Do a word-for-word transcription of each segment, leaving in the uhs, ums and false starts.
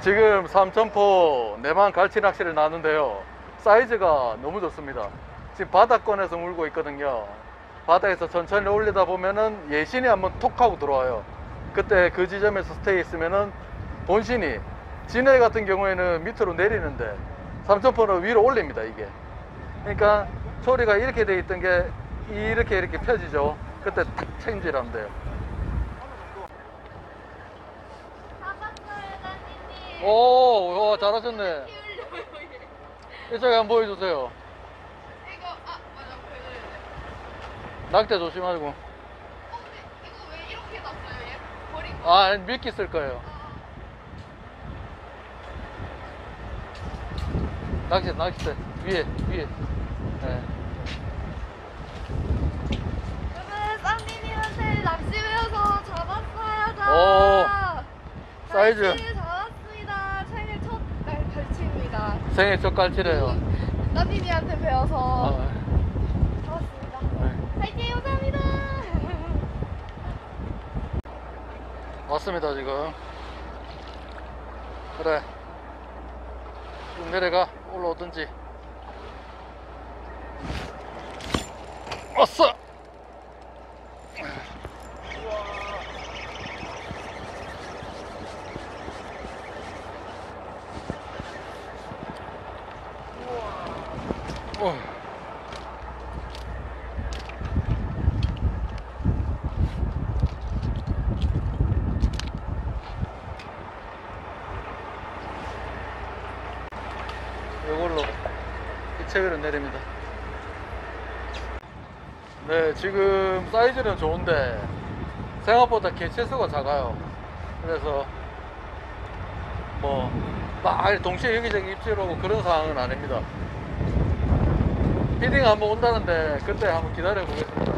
지금 삼천포 내만 갈치 낚시를 나왔는데요. 사이즈가 너무 좋습니다. 지금 바닥권에서 물고 있거든요. 바닥에서 천천히 올리다 보면은 예신이 한번 톡 하고 들어와요. 그때 그 지점에서 스테이 있으면은 본신이, 진해 같은 경우에는 밑으로 내리는데 삼천포는 위로 올립니다. 이게 그러니까 소리가 이렇게 돼 있던 게 이렇게 이렇게 펴지죠. 그때 탁 책임질하면 돼요. 오, 오, 잘하셨네. 이쪽에 한번 보여주세요. 이거 아 맞아 보여줘야 돼. 낙태 조심하고. 어 근데 이거 왜 이렇게 놨어요 얘? 버린 거? 아, 미끼 쓸 거예요. 낚싯대, 낚싯대 위에, 위에. 네. 여러분 쌍님한테 낚시 배워서 잡았어요. 자. 오, 사이즈. 갈치를 잡았습니다. 생일 첫 갈- 갈치입니다. 생일 첫 갈치래요. 쌍님한테 배워서 어, 잡았습니다. 네. 화이팅 감사합니다. 왔습니다 지금. 그래, 좀 내려가. 올라오든지. 왔어. 어. 이걸로 이체 위로 내립니다. 네, 지금 사이즈는 좋은데 생각보다 개체수가 작아요. 그래서 뭐막 동시에 여기저기 입질 오고 그런 상황은 아닙니다. 피딩 한번 온다는데 그때 한번 기다려 보겠습니다.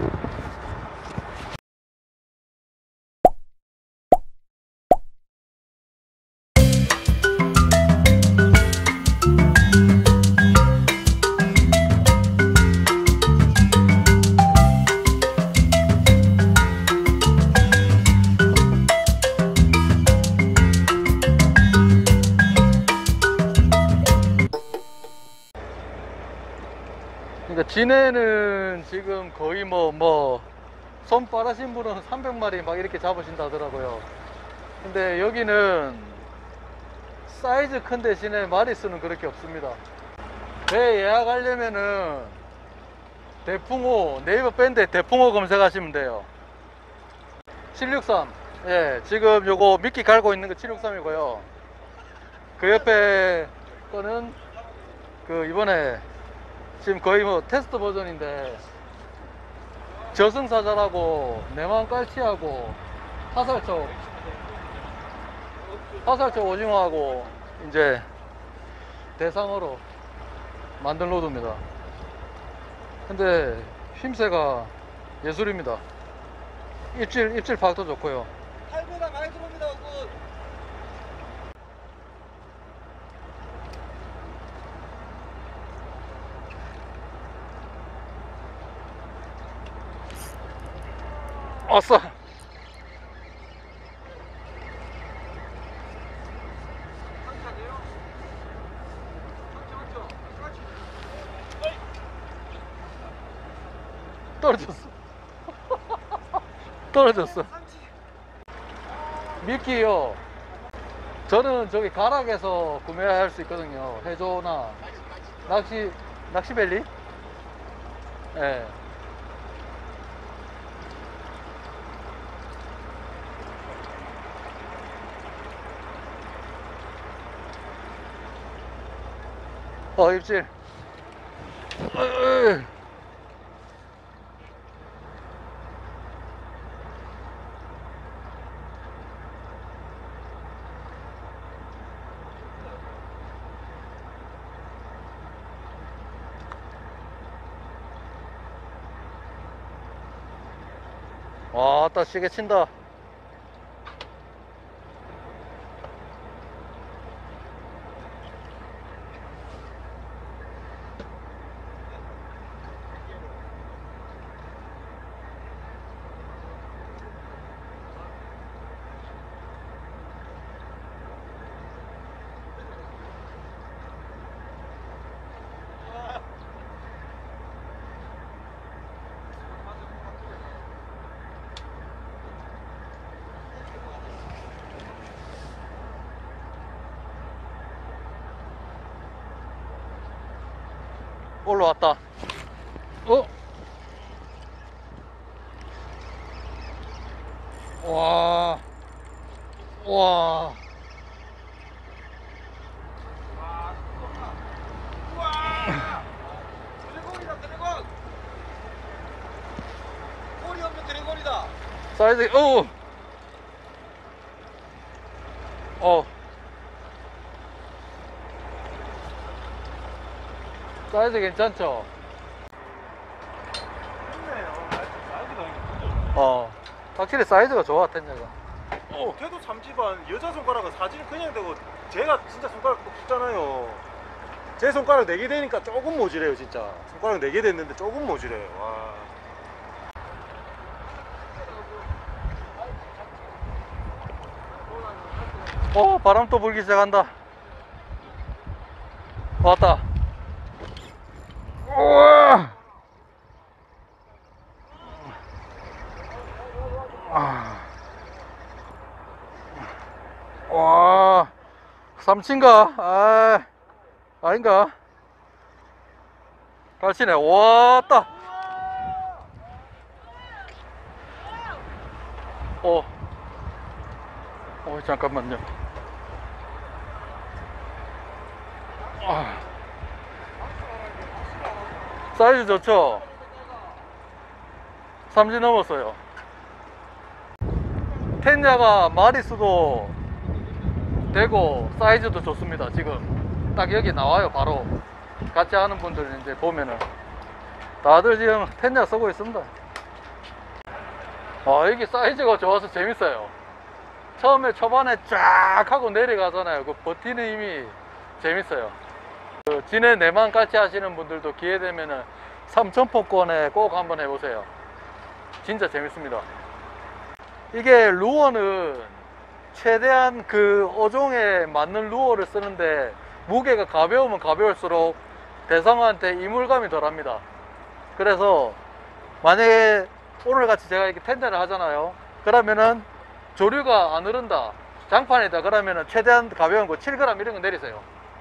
그러니까 진해는 지금 거의 뭐 뭐 손 빠르신 분은 삼백 마리 막 이렇게 잡으신다 하더라고요. 근데 여기는 사이즈 큰 대신에 마리수는 그렇게 없습니다. 배 예약하려면은 대풍호, 네이버 밴드에 대풍호 검색하시면 돼요. 칠육삼. 예, 지금 요거 미끼 갈고 있는 거 칠육삼이고요 그 옆에 거는 그 이번에 지금 거의 뭐 테스트 버전인데 저승사자라고 내만 깔치하고 화살촉 화살촉 오징어하고 이제 대상어로 만든 로드입니다. 근데 힘새가 예술입니다. 입질 입질 파악도 좋고요. 팔보다 많이 들어옵니다. 그 왔어. 떨어졌어. 떨어졌어. 미끼요. 저는 저기 가락에서 구매할 수 있거든요. 해조나 낚시 낚시벨리. 예. 네. 어, 입질. 어이. 와, 따 시계 친다. 올라왔다. 어? 와. 와. 드래곤이다 드래곤. 꼬리 없는 드래곤이다. 사이즈, 어. 어. 사이즈 괜찮죠? 어. 확실히 사이즈가 좋아, 텐자가. 어, 걔도 삼지반 여자 손가락은 사진 그냥 되고 제가 진짜 손가락 없잖아요. 제 손가락 네 개 되니까 조금 모질해요 진짜. 손가락 네 개 됐는데 조금 모질해요. 와. 어, 바람 또 불기 시작한다. 왔다. 우와. 아. 와, 삼치인가? 아, 아닌가? 갈치네. 왔다. 어, 어, 잠깐만요. 아, 사이즈 좋죠? 삼지 넘었어요. 텐자가 마리수도 되고 사이즈도 좋습니다. 지금 딱 여기 나와요. 바로 같이 하는 분들 이제 보면은 다들 지금 텐자 쓰고 있습니다. 아, 이게 사이즈가 좋아서 재밌어요. 처음에 초반에 쫙 하고 내려가잖아요. 그 버티는 힘이 재밌어요. 그 진해 내만 같이 하시는 분들도 기회 되면은 삼천포권에 꼭 한번 해보세요. 진짜 재밌습니다. 이게 루어는 최대한 그 어종에 맞는 루어를 쓰는데 무게가 가벼우면 가벼울수록 대상어한테 이물감이 덜합니다. 그래서 만약에 오늘같이 제가 이렇게 텐자를 하잖아요. 그러면은 조류가 안 흐른다, 장판이다, 그러면은 최대한 가벼운 거 칠 그램 이런 거 내리세요.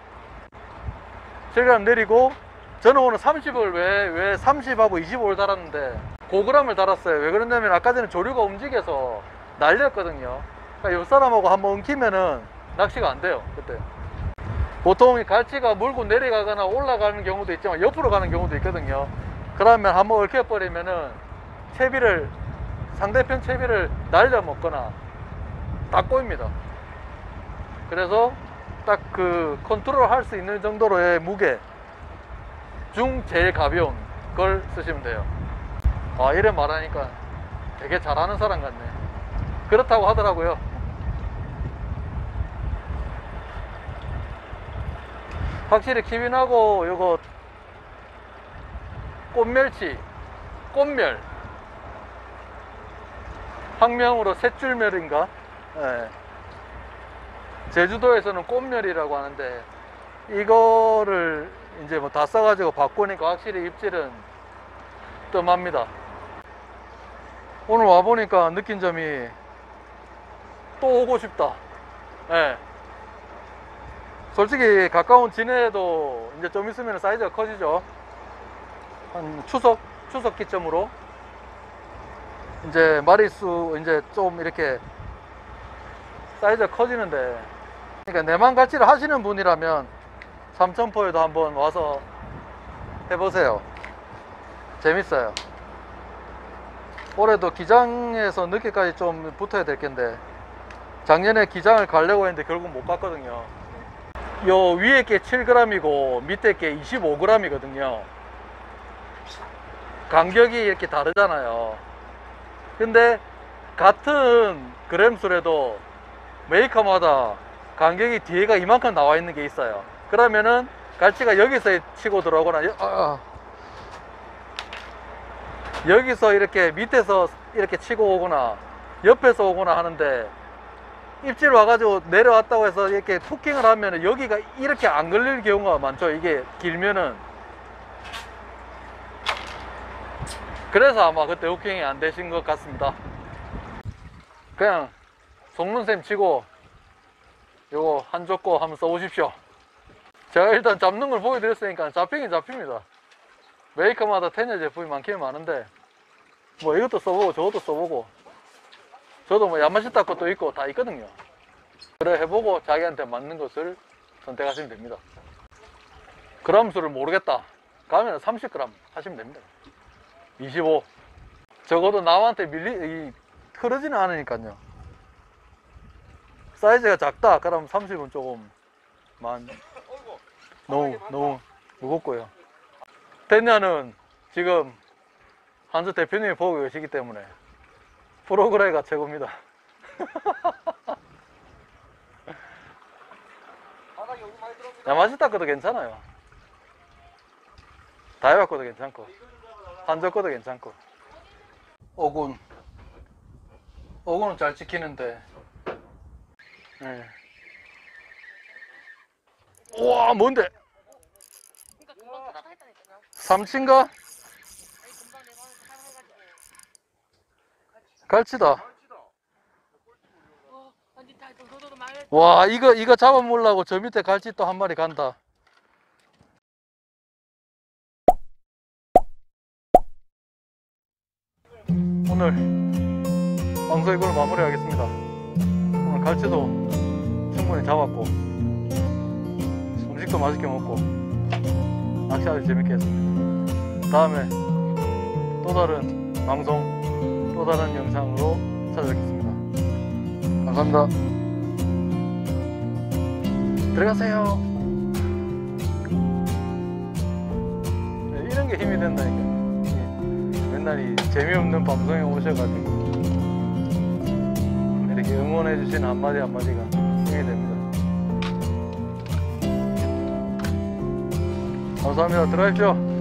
칠 그램 내리고, 저는 오늘 삼십을 왜, 왜 삼십하고 이십오를 달았는데 고그램을 달았어요. 왜 그러냐면 아까 전에 조류가 움직여서 날렸거든요. 그러니까 옆 사람하고 한번 엉키면은 낚시가 안 돼요. 그때 보통 이 갈치가 물고 내려가거나 올라가는 경우도 있지만 옆으로 가는 경우도 있거든요. 그러면 한번 얽혀버리면은 채비를, 상대편 채비를 날려 먹거나 다 꼬입니다. 그래서 딱 그 컨트롤 할 수 있는 정도로의 무게 중 제일 가벼운 걸 쓰시면 돼요. 아, 이래 말하니까 되게 잘하는 사람 같네. 그렇다고 하더라고요. 확실히 키윈하고 요거 꽃멸치, 꽃멸, 학명으로 셋줄멸인가? 예. 제주도에서는 꽃멸이라고 하는데 이거를 이제 뭐 다 써가지고 바꾸니까 확실히 입질은 뜸합니다. 오늘 와보니까 느낀 점이 또 오고 싶다. 예. 솔직히 가까운 진해에도 이제 좀 있으면 사이즈가 커지죠. 한 추석, 추석 기점으로 이제 마리수 이제 좀 이렇게 사이즈가 커지는데, 그러니까 내만갈치를 하시는 분이라면 삼천포에도 한번 와서 해보세요. 재밌어요. 올해도 기장에서 늦게까지 좀 붙어야 될 텐데, 작년에 기장을 가려고 했는데 결국 못 갔거든요. 요 위에 게 칠 그램이고 밑에 게 이십오 그램이거든요. 간격이 이렇게 다르잖아요. 근데 같은 그램수래도 메이커마다 간격이 뒤에가 이만큼 나와 있는 게 있어요. 그러면은 갈치가 여기서 치고 들어오거나 여, 아, 여기서 이렇게 밑에서 이렇게 치고 오거나 옆에서 오거나 하는데, 입질 와가지고 내려왔다고 해서 이렇게 후킹을 하면은 여기가 이렇게 안 걸릴 경우가 많죠. 이게 길면은. 그래서 아마 그때 후킹이 안 되신 것 같습니다. 그냥 속눈샘 치고 요거 한 족고 한번 써보십시오. 제가 일단 잡는 걸 보여드렸으니까 잡히긴 잡힙니다. 메이커마다 테니어 제품이 많기는 많은데 뭐 이것도 써보고 저것도 써보고 저도 뭐 야마시타 것도 있고 다 있거든요. 그래 해보고 자기한테 맞는 것을 선택하시면 됩니다. 그램 수를 모르겠다 가면 삼십 그램 하시면 됩니다. 이십오. 적어도 남한테 밀리 이, 흐르지는 않으니까요. 사이즈가 작다 그럼 삼십은 조금 만 너무 너무 무겁고요. 테니아는 지금 한수 대표님이 보고 계시기 때문에 프로그레이가 최고입니다. 바닥에 여기 많이 들어옵니다. 야마시타 것도 괜찮아요. 다이와 것도 괜찮고 한저 것도 괜찮고. 오군 오군은 잘 지키는데 네. 우와 뭔데? 그러니까 금방 닫아다 했다니까요. 삼치인가? 아니 금방 내가 하나 해가지고. 갈치다. 어, 아니 다 너도 말. 와 이거 이거 잡아먹으려고 저 밑에 갈치 또 한 마리 간다. 오늘 방송 이걸로 마무리하겠습니다. 오늘 갈치도 충분히 잡았고 음식도 맛있게 먹고 낚시 아주 재밌게 했습니다. 다음에 또 다른 방송 또 다른 영상으로 찾아뵙겠습니다. 감사합니다. 들어가세요. 네, 이런 게 힘이 된다니까. 맨날 이 재미없는 방송에 오셔가지고 이렇게 응원해주시는 한마디 한마디가 힘이 됩니다. 감사합니다. 들어가십시오.